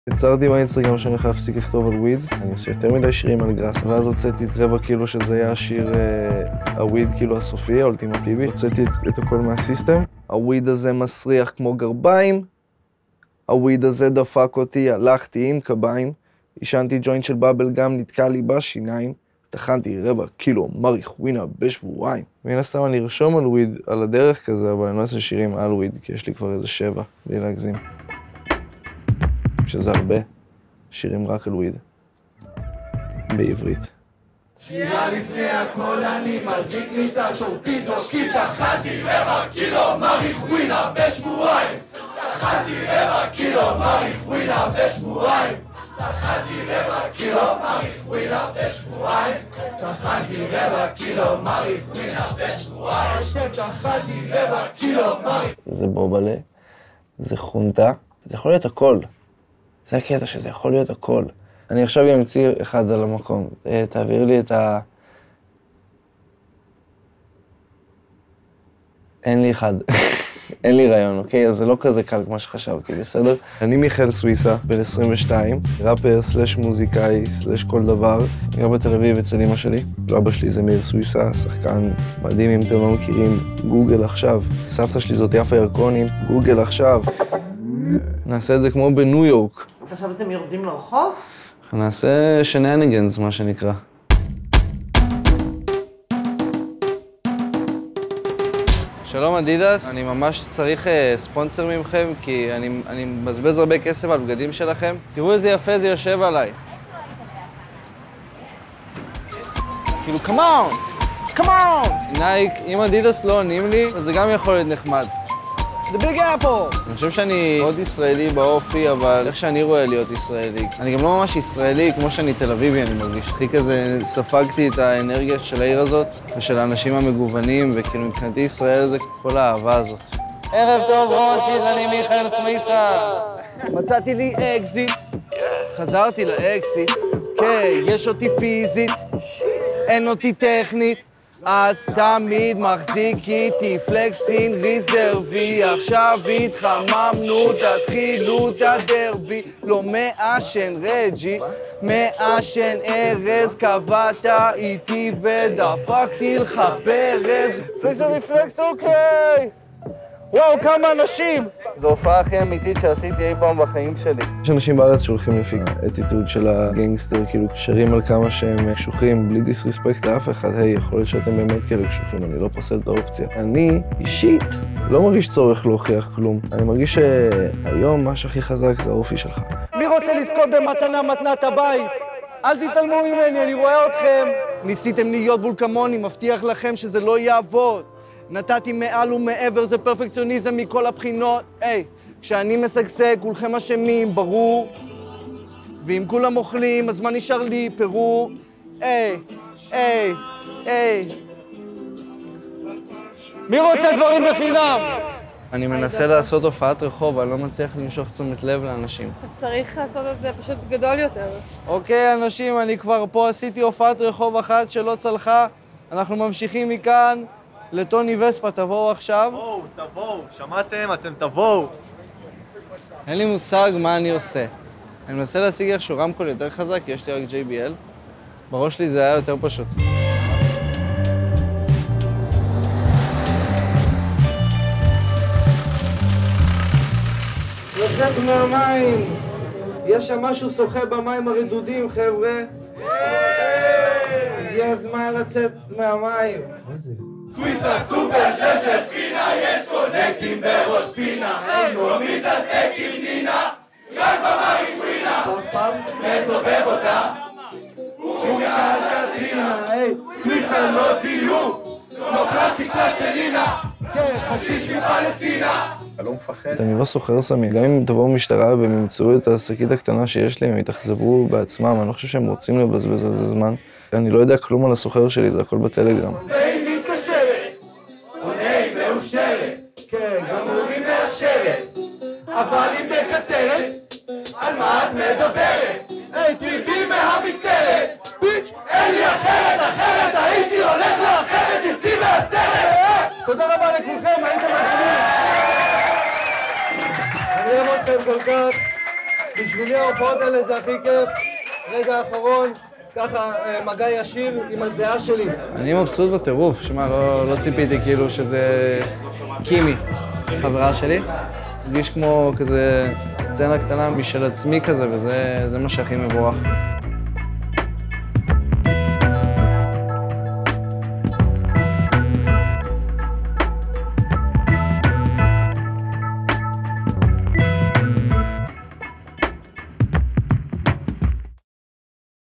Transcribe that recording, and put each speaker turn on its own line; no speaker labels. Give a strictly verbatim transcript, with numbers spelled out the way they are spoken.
יצרתי באינסטגרם שאני חייב להפסיק לכתוב על וויד, אני עושה יותר מדי שירים על גראס, ואז הוצאתי את רבע קילו שזה היה השיר הוויד כאילו הסופי, האולטימטיבי, הוצאתי את הכל מהסיסטם. הוויד הזה מסריח כמו גרביים, הוויד הזה דפק אותי, הלכתי עם קביים, עישנתי ג'וינט של בבל גם, נתקע לי בשיניים, טחנתי רבע קילו מריחואנה בשבועיים. מן הסתם אני ארשום על וויד על הדרך כזה, אבל אני לא אעשה שירים על וויד, כי יש לי כבר איזה שבע, בלי להגזים. שזה הרבה, שירים רק על וויד, בעברית.
שנייה לפני הכל אני מדליק לי את הטורפידו, כי טחנתי רבע קילו מריחואנה בשבועיים. טחנתי רבע קילו מריחואנה בשבועיים. טחנתי רבע קילו מריחואנה בשבועיים. טחנתי רבע קילו מריחואנה בשבועיים. טחנתי רבע קילו מריחואנה.
זה בובלה, זה חונטה, זה יכול להיות הכל. זה הקטע שזה יכול להיות הכל. אני עכשיו גם אמציא אחד על המקום. תעביר לי את ה... אין לי אחד. אין לי רעיון, אוקיי? אז זה לא כזה קל כמו שחשבתי, בסדר? אני מיכאל סוויסה, בן עשרים ושתיים, ראפר, סלש מוזיקאי, סלש כל דבר. גר בתל אביב אצל אמא שלי. אבא שלי זה מאיר סוויסה, שחקן מדהים אם אתם לא מכירים. גוגל עכשיו. סבתא שלי זאת יפה ירקונים. גוגל עכשיו. נעשה את זה כמו בניו יורק.
אז עכשיו אתם יורדים לרחוב?
נעשה שננגנס, מה שנקרא. שלום אדידס, אני ממש צריך ספונסר ממכם, כי אני, אני מבזבז הרבה כסף על בגדים שלכם. תראו איזה יפה זה יושב עליי. כאילו, come on! come on! נייק, אם אדידס לא עונים לי, אז זה גם יכול להיות נחמד. The Big Apple! אני חושב שאני מאוד ישראלי באופי, אבל איך שאני רואה להיות ישראלי. אני גם לא ממש ישראלי, כמו שאני תל אביבי, אני מרגיש. הכי כזה ספגתי את האנרגיה של העיר הזאת, ושל האנשים המגוונים, וכאילו מבחינתי ישראל זה כל האהבה הזאת. ערב טוב רוטשילד, אני מיכאל סוויסה. מצאתי לי אקזיט, חזרתי לאקזיט. כן, יש אותי פיזית, אין אותי טכנית. אז תמיד מחזיק איתי פלקסין ריזרבי, עכשיו התחממנו, תתחילו את הדרבי. לא מעשן רג'י, מעשן ארז, קבעת איתי ודפקתי לך ברז. פלקס ריפלקס, אוקיי! וואו, כמה אנשים! זו ההופעה הכי אמיתית שעשיתי אי פעם בחיים שלי. יש אנשים בארץ שהולכים לפי האטיטוד של הגנגסטר, כאילו שרים על כמה שהם קשוחים, בלי דיסרספקט לאף אחד. היי, יכול להיות שאתם באמת כאלה קשוחים, אני לא פוסל את האופציה. אני, אישית, לא מרגיש צורך להוכיח כלום. אני מרגיש שהיום מה שהכי חזק זה האופי שלך.
מי רוצה לזכות במתנה מתנת הבית? אל תתעלמו ממני, אני רואה אתכם. ניסיתם להיות בול כמוני, מבטיח לכם שזה לא יעבוד. נתתי מעל ומעבר, זה פרפקציוניזם מכל הבחינות. היי, כשאני משגשג, כולכם אשמים, ברור. ואם כולם אוכלים, אז מה נשאר לי? פירור. היי, היי, היי. מי רוצה דברים בחינם?
אני מנסה לעשות הופעת רחוב, אבל לא מצליח למשוך תשומת לב לאנשים.
אתה צריך לעשות את זה פשוט גדול יותר.
אוקיי, אנשים, אני כבר פה עשיתי הופעת רחוב אחת שלא צלחה. אנחנו ממשיכים מכאן. לטוני וספה, תבואו עכשיו.
תבואו, תבואו, שמעתם? אתם תבואו.
אין לי מושג מה אני עושה. אני מנסה להשיג איכשהו רמקול יותר חזק, כי יש לי רק ג'יי בי אל. בראש שלי זה היה יותר פשוט.
לצאת מהמים! יש שם משהו שוחה במים הרדודים, חבר'ה. הגיע הזמן לצאת מהמים. מה זה?
סוויסה סופר שם של תחינה, יש קונקטים בראש פינה, אין לו מתעסק עם נינה, רק במריחואנה, מסובב אותה, הוא מעל קטרינה, סוויסה לא זיוף, כמו פלסטיק פלסטלינה, כן, חשיש מפלסטינה.
אתה לא מפחד?
אני לא סוחר סמים. גם אם תבואו משטרה והם ימצאו את השקית הקטנה שיש לי, הם יתאכזבו בעצמם, אני לא חושב שהם רוצים לבזבז על זה זמן. אני לא יודע כלום על הסוחר שלי, זה הכל בטלגרם.
כן, גם הורים מאשרת, אבל היא מקטרת, על מה את מדברת? היי, תרדי מהמקטרת, ביץ', אין לי אחרת, אחרת, הייתי הולך לאחרת, תצאי מהסרט!
תודה רבה לכולכם, הייתם מדהימים. אני אוהב אתכם כל כך. בשבילי ההופעות האלה זה הכי כיף. רגע האחרון, ככה מגע ישיר עם הזיעה שלי.
אני מבסוט בטירוף, שמע, לא, לא ציפיתי כאילו שזה קימי, חברה שלי. הרגיש כמו כזה סצנה קטנה משל עצמי כזה, וזה מה שהכי מבורך.